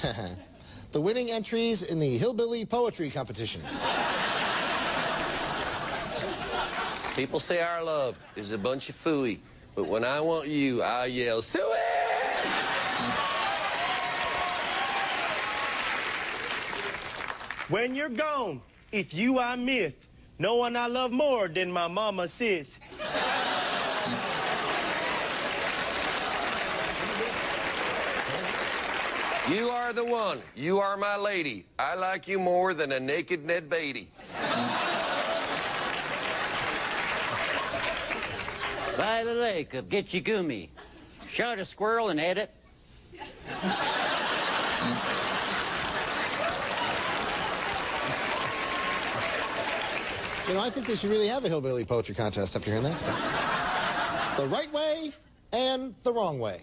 The winning entries in the Hillbilly Poetry Competition. People say our love is a bunch of phooey, but when I want you, I yell, suey! When you're gone, if you I miss, no one I love more than my mama sis. You are the one. You are my lady. I like you more than a naked Ned Beatty. By the lake of Gitchigumi, shot a squirrel and ate it. You know, I think they should really have a hillbilly poetry contest after hearing that stuff. The right way and the wrong way.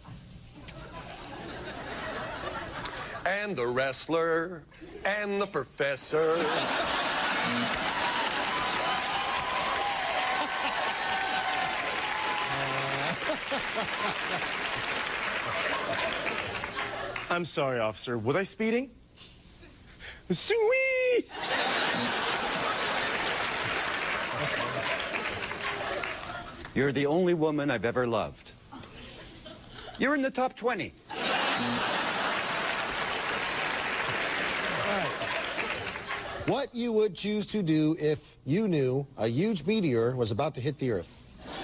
And the wrestler, and the professor. I'm sorry, officer. Was I speeding? Sweet! You're the only woman I've ever loved. You're in the top 20. What you would choose to do if you knew a huge meteor was about to hit the Earth.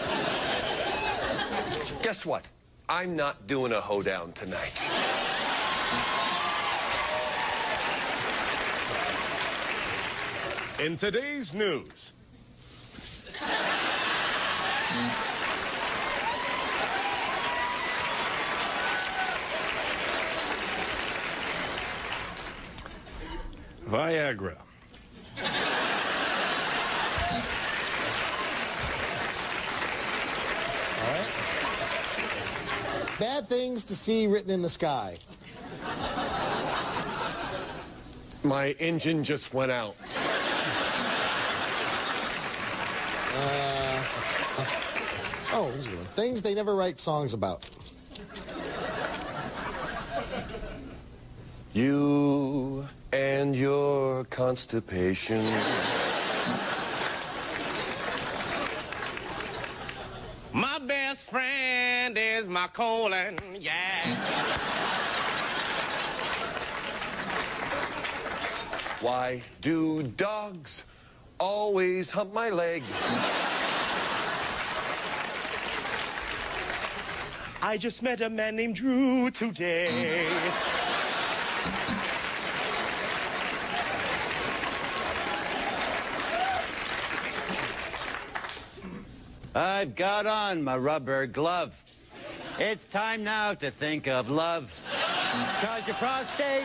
Guess what? I'm not doing a hoedown tonight. In today's news. Viagra. All right. Bad things to see written in the sky. My engine just went out. Oh, this is a good one. Things they never write songs about. You and your constipation. My best friend is my colon, yeah. Why do dogs always hump my leg? I just met a man named Drew today. I've got on my rubber glove. It's time now to think of love. 'Cause your prostate...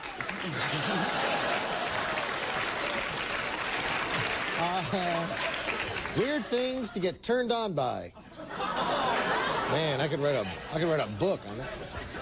Weird things to get turned on by. Man, I could write a book on that.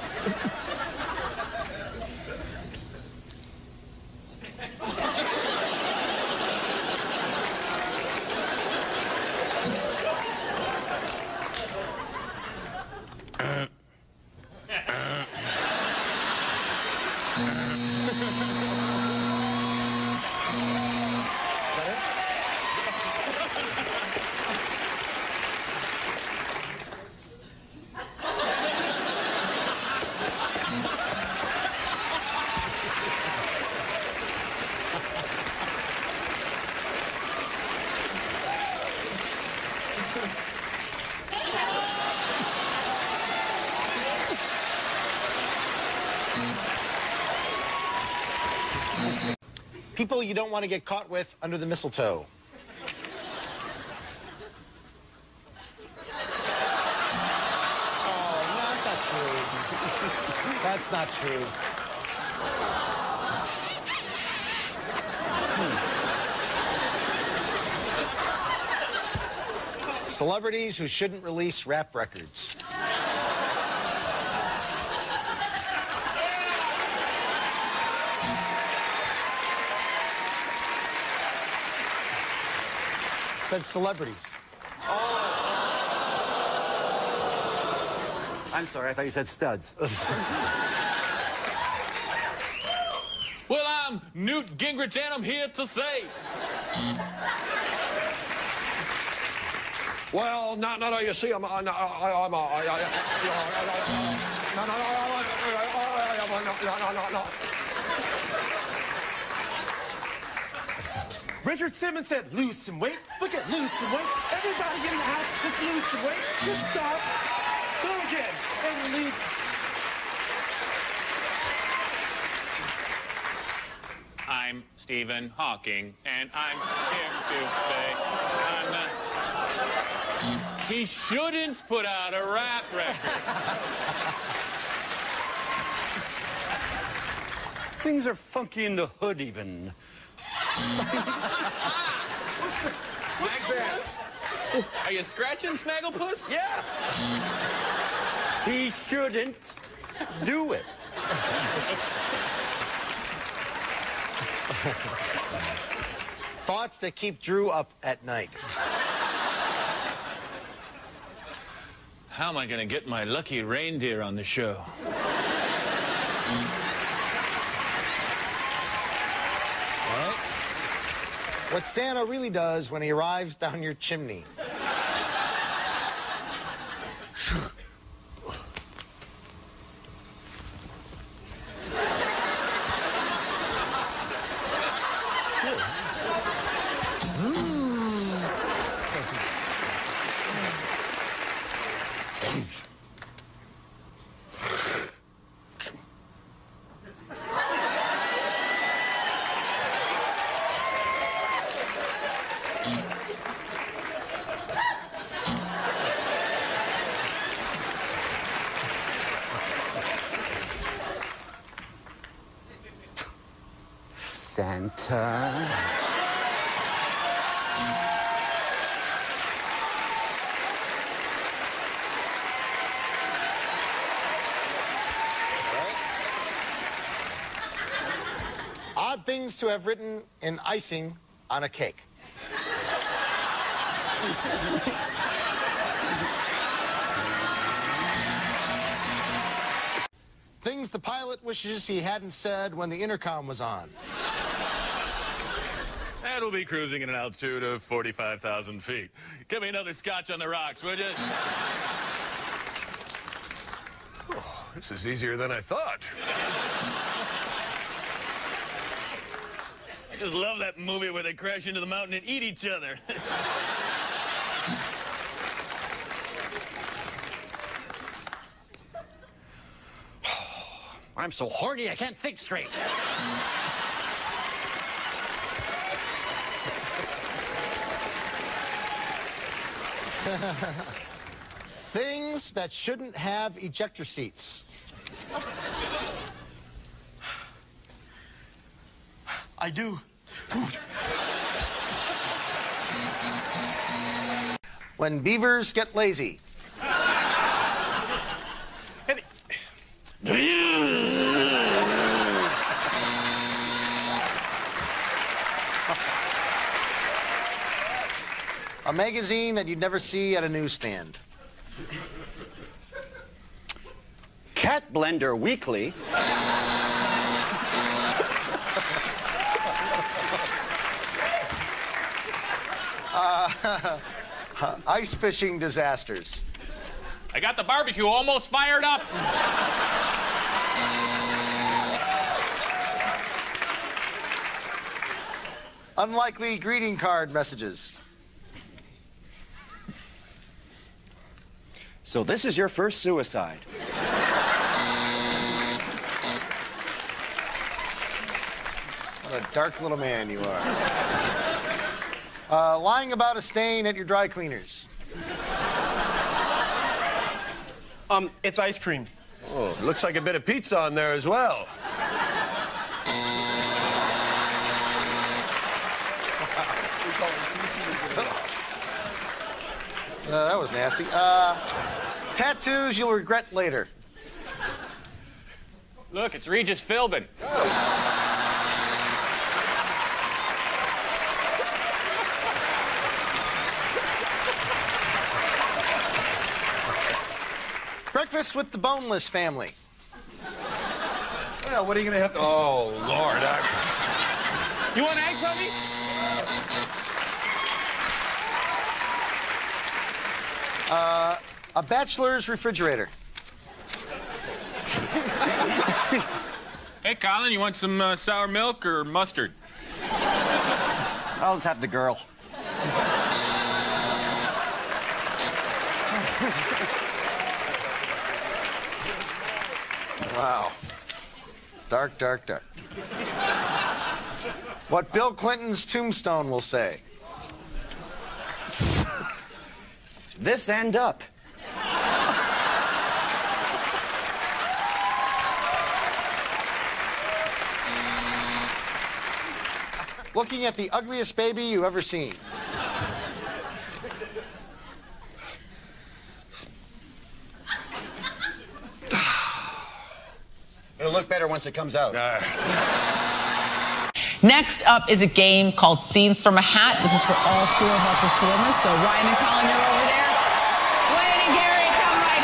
People you don't want to get caught with under the mistletoe. Oh, no, that's not true. That's not true. Celebrities who shouldn't release rap records. Said celebrities. I'm sorry, I thought you said studs. Newt Gingrich, and I'm here to say. Well, no, you see, Richard Simmons said, lose some weight. Look at lose some weight. Everybody in the house, just lose some weight. Just stop. Go again. And release. I'm Stephen Hawking, and I'm here to say he shouldn't put out a rap record. Things are funky in the hood, even. What's that? Are you scratching, Snagglepuss? Yeah. He shouldn't do it. Thoughts that keep Drew up at night. How am I going to get my lucky reindeer on the show? What Santa really does when he arrives down your chimney. Santa. Odd things to have written in icing on a cake. Things the pilot wishes he hadn't said when the intercom was on. And we'll be cruising at an altitude of 45,000 feet. Give me another scotch on the rocks, would you? Oh, this is easier than I thought. I just love that movie where they crash into the mountain and eat each other. I'm so horny I can't think straight. Things that shouldn't have ejector seats. I do. When beavers get lazy. A magazine that you'd never see at a newsstand. Cat Blender Weekly. Ice fishing disasters. I got the barbecue almost fired up. Unlikely greeting card messages. So this is your first suicide. What a dark little man you are. Lying about a stain at your dry cleaners. It's ice cream. Oh, looks like a bit of pizza on there as well. That was nasty. Tattoos you'll regret later. Look, it's Regis Philbin. Breakfast with the boneless family. Well, what are you going to have to... Oh, Lord. You want eggs, honey? A bachelor's refrigerator. Hey, Colin, you want some sour milk or mustard? I'll just have the girl. Wow. Dark, dark, dark. What Bill Clinton's tombstone will say. This end up. Looking at the ugliest baby you've ever seen. It'll look better once it comes out. Next up is a game called Scenes from a Hat. This is for all 4 of our performers. So Ryan and Colin, you're over there. Wayne and Gary, come right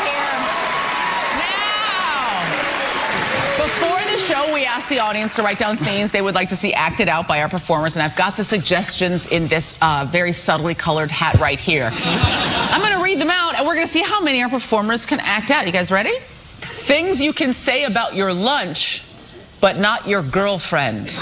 here. Now, before the show, we asked the audience to write down scenes they would like to see acted out by our performers, and I've got the suggestions in this very subtly colored hat right here. I'm going to read them out, and we're going to see how many our performers can act out. You guys ready? Things you can say about your lunch, but not your girlfriend.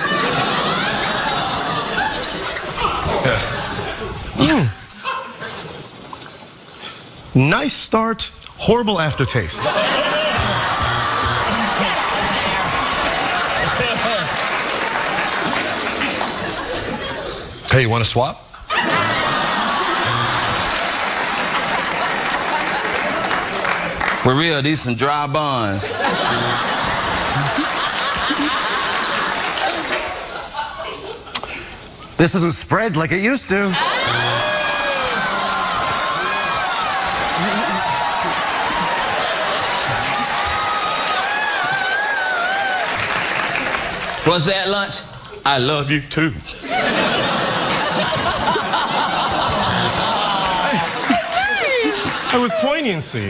Nice start, horrible aftertaste. Hey, you want to swap? For real, these some dry buns. This isn't spread like it used to. What's that, lunch? I love you too. I was poignancy.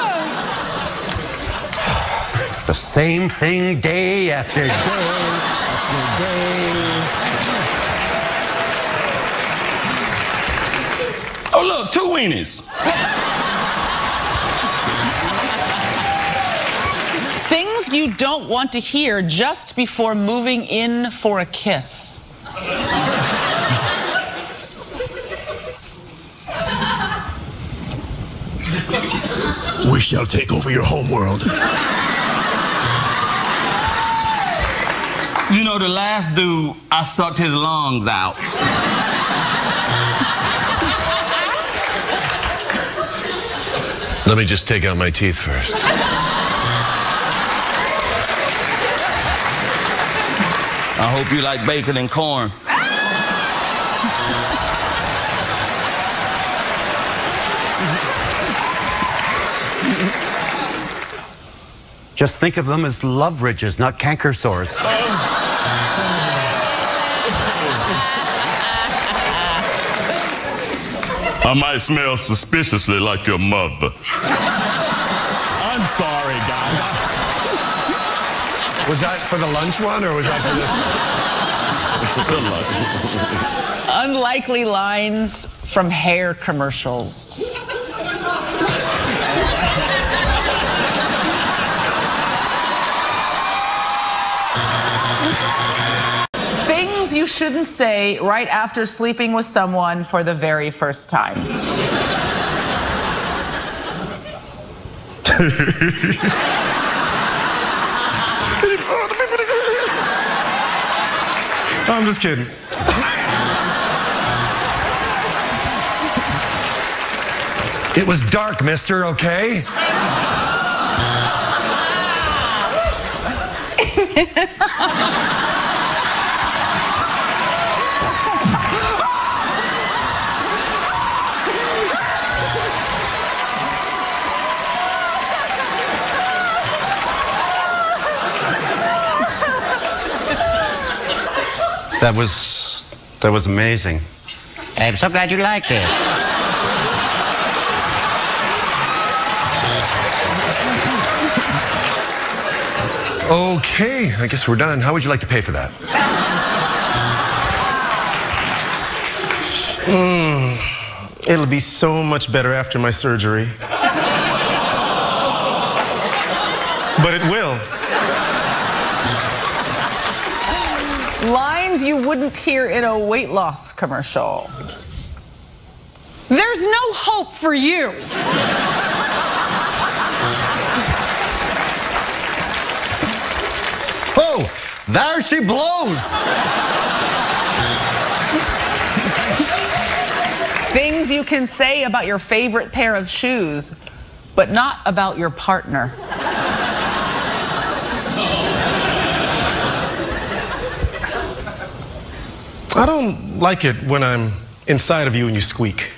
The same thing day after day after day. Oh, look, 2 weenies. Things you don't want to hear just before moving in for a kiss. We shall take over your homeworld. You know, the last dude, I sucked his lungs out. Let me just take out my teeth first. I hope you like bacon and corn. Just think of them as love ridges, not canker sores. I might smell suspiciously like your mother. I'm sorry, guys. Was that for the lunch one, or was that for this one? Good luck. Unlikely lines from hair commercials. Things you shouldn't say right after sleeping with someone for the very first time. I'm just kidding. It was dark, mister, okay? That was amazing. I'm so glad you liked it. Okay, I guess we're done. How would you like to pay for that? It'll be so much better after my surgery. But it will. Lines you wouldn't hear in a weight loss commercial. There's no hope for you. Oh, there she blows. Things you can say about your favorite pair of shoes, but not about your partner. I don't like it when I'm inside of you and you squeak.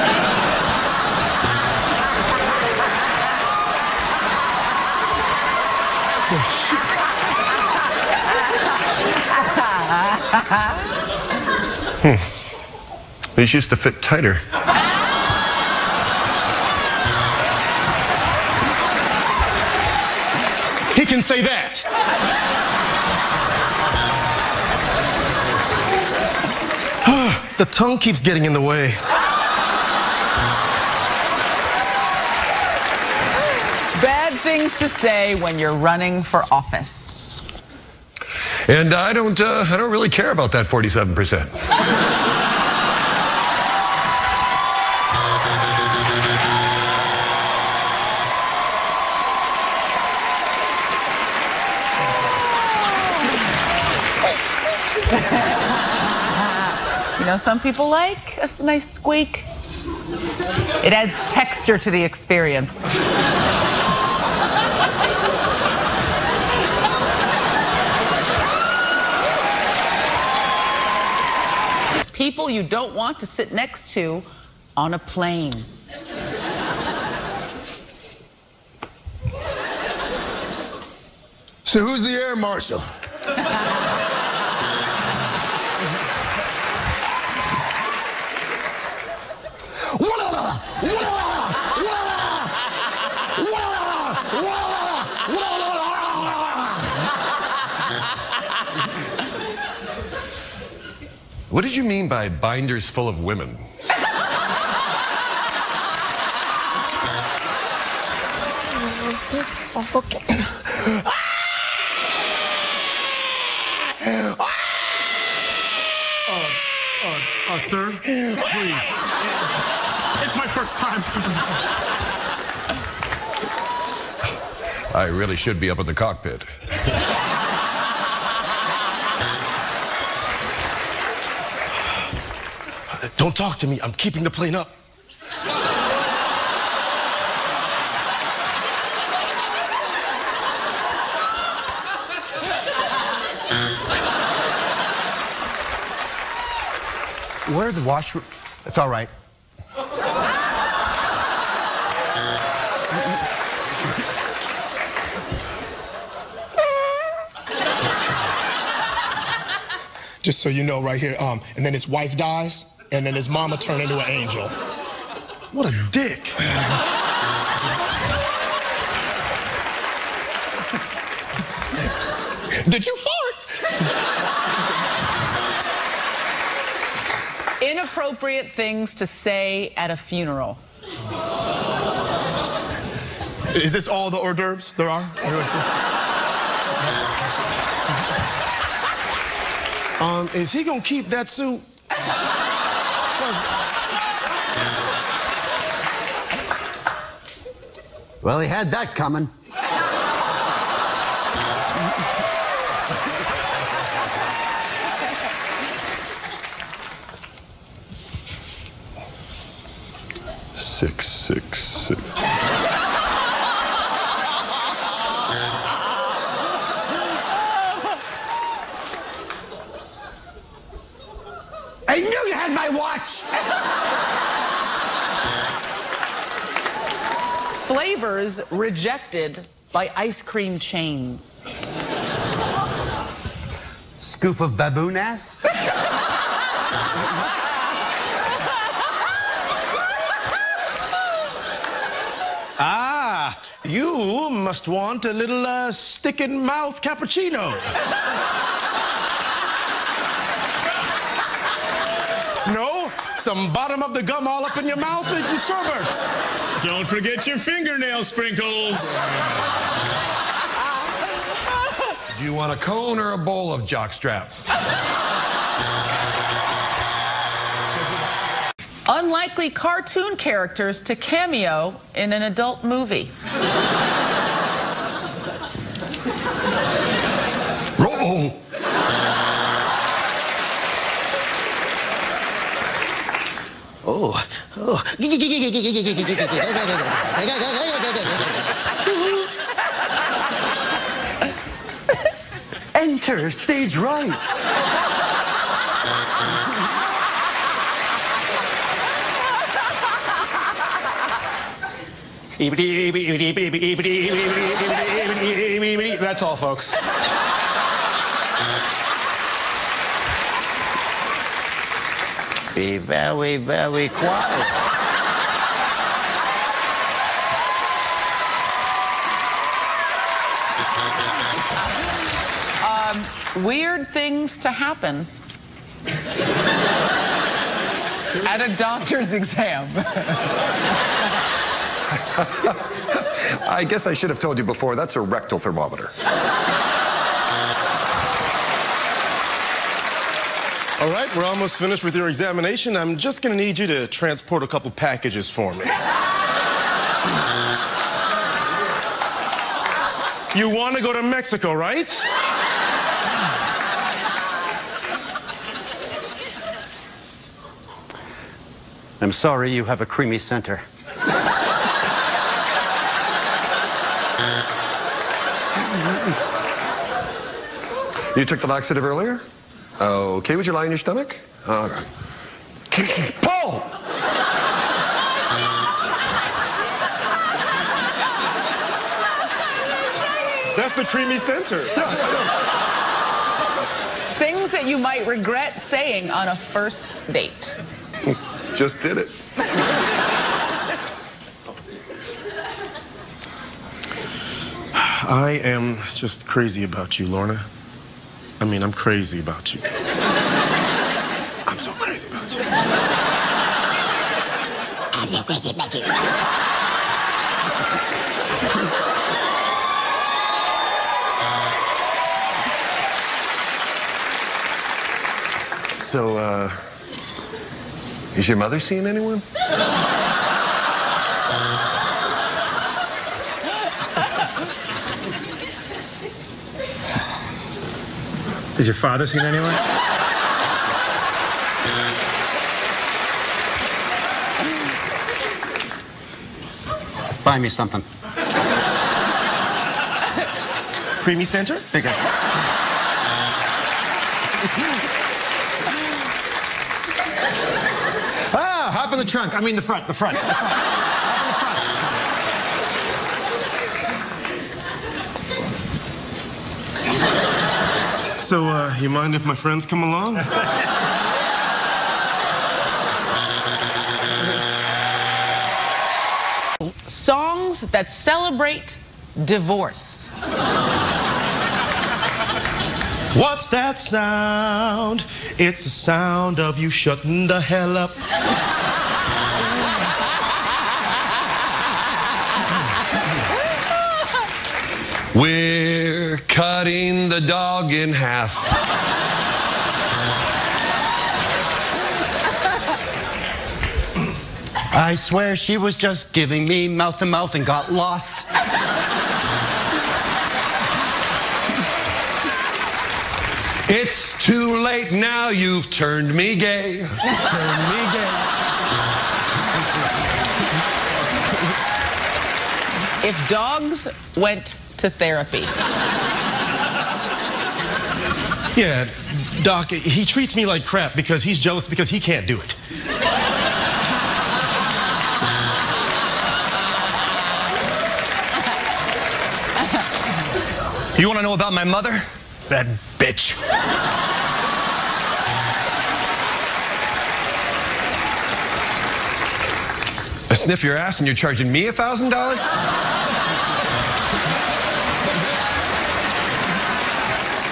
These used to fit tighter. He can say that. The tongue keeps getting in the way. Bad things to say when you're running for office. And I don't really care about that 47%. You know, some people like a nice squeak. It adds texture to the experience. People you don't want to sit next to on a plane. So who's the air marshal? What did you mean by binders full of women? Sir, please. It's my first time. I really should be up in the cockpit. Don't talk to me. I'm keeping the plane up. Where are the washroom? It's all right. Just so you know, right here, and then his wife dies, and then his mama turned into an angel. What a dick. Did you fart? Inappropriate things to say at a funeral. Is this all the hors d'oeuvres there are? Is he gonna keep that suit? Well, he had that coming. Six. I knew you had my watch! Flavors rejected by ice cream chains. Scoop of baboon ass? Ah, you must want a little stick-in-mouth cappuccino. No? some bottom of the gum all up in your mouth and your sherbet. Don't forget your fingernail sprinkles. Do you want a cone or a bowl of jockstrap? Unlikely cartoon characters to cameo in an adult movie. Roll. Oh. Enter stage right. That's all, folks. Be very, very quiet. Weird things to happen at a doctor's exam. I guess I should have told you before, that's a rectal thermometer. All right, we're almost finished with your examination. I'm just going to need you to transport a couple packages for me. You want to go to Mexico, right? I'm sorry, you have a creamy center. You took the laxative earlier? Okay, would you lie on your stomach? All right. Paul! That's the creamy center. Things that you might regret saying on a first date. Just did it. I am just crazy about you, Lorna. I mean, I'm crazy about you. I'm so crazy about you. I'm so crazy about you. So, is your mother seeing anyone? Has your father seen anyone? Buy me something. Creamy center? Bigger. Hop in the trunk. I mean the front. Hop in the front. So, you mind if my friends come along? Songs that celebrate divorce. What's that sound? It's the sound of you shutting the hell up. We're cutting the dog in half. I swear she was just giving me mouth to mouth and got lost. It's too late now, you've turned me gay. Turned me gay. If dogs went to therapy. Yeah, Doc, he treats me like crap because he's jealous because he can't do it. You want to know about my mother? That bitch. I sniff your ass and you're charging me $1,000?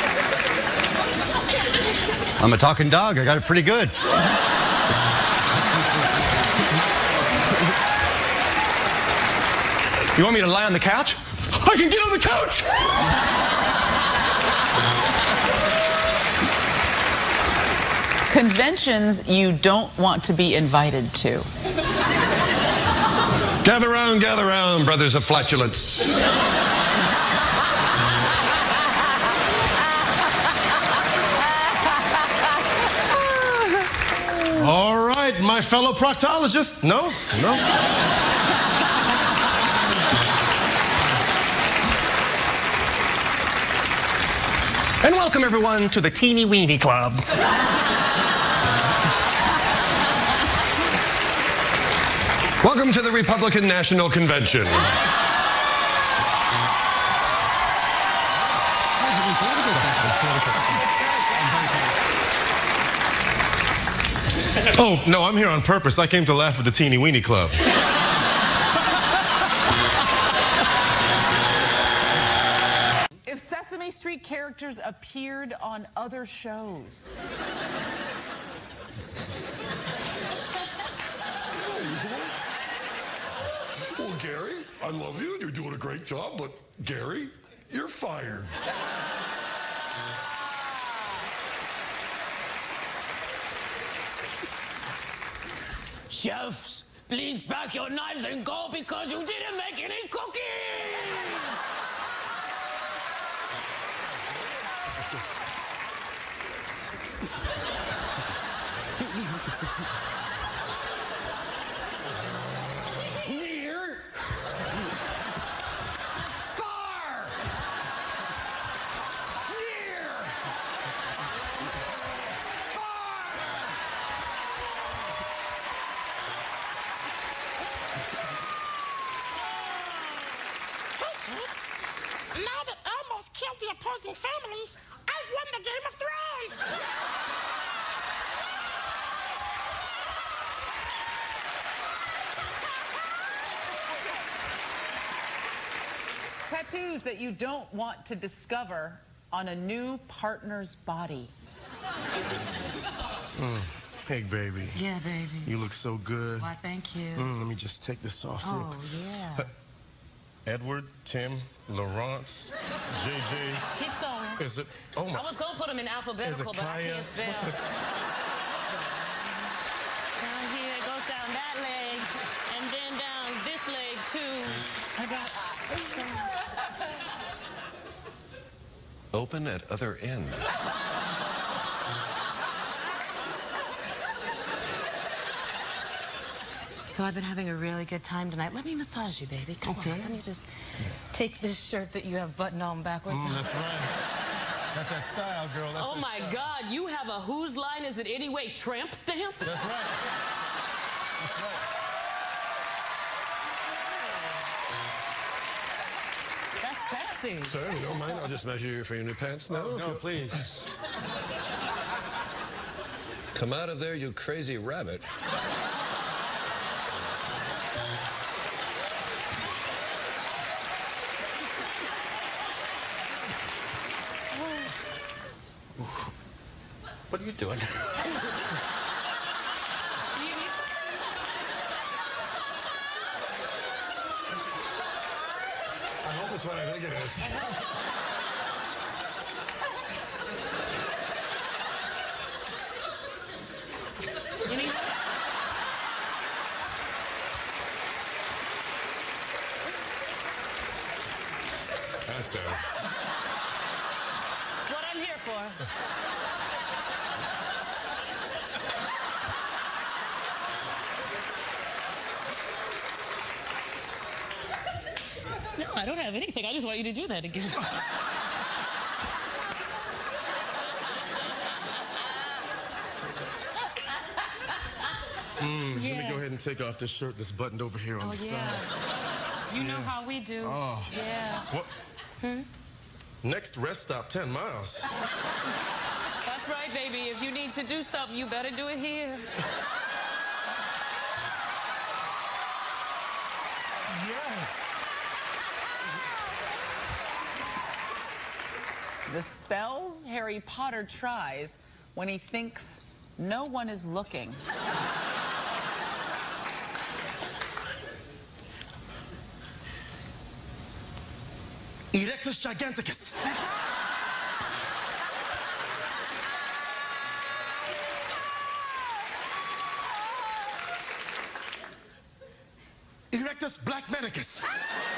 I'm a talking dog. I got it pretty good. You want me to lie on the couch? I can get on the couch! Conventions you don't want to be invited to. Gather round, brothers of flatulence. All right, my fellow proctologists. No. And welcome, everyone, to the Teeny Weeny Club. Welcome to the Republican National Convention. Oh, no, I'm here on purpose. I came to laugh at the Teeny Weeny Club. If Sesame Street characters appeared on other shows. Well, Gary, I love you and you're doing a great job, but Gary, you're fired. Chefs, please pack your knives and go because you didn't make any cookies! Near. Far. Near. Hey, kids. Now that Elmo's killed the opposing families, I've won the Game of Thrones! Tattoos that you don't want to discover on a new partner's body. Hey, baby. Yeah, baby. You look so good. Why, thank you. Let me just take this off real quick. Yeah. Edward, Tim, Laurence, JJ. Keep going. Is it? Oh my. I was gonna put them in alphabetical, but I can't spell. Down here, it goes down that leg, and then down this leg too. I got. Open at other end. So I've been having a really good time tonight. Let me massage you, baby. Come on. Let me just take this shirt that you have buttoned on backwards. That's right. That's that style, girl. That's oh my God, you have a Whose Line Is It Anyway tramp stamp? That's right. That's right. That's sexy. Sir, you don't mind? I'll just measure you for your new pants now. No, please. Come out of there, you crazy rabbit. What are you doing? I hope it's what I think it is. You need... That's better. It's what I'm here for. No, I don't have anything. I just want you to do that again. Let me go ahead and take off this shirt that's buttoned over here on the sides. You know how we do. Oh. Yeah. What? Next rest stop, 10 miles. That's right, baby. If you need to do something, you better do it here. Yes. The spells Harry Potter tries when he thinks no one is looking. Erectus giganticus. Erectus blackmanicus.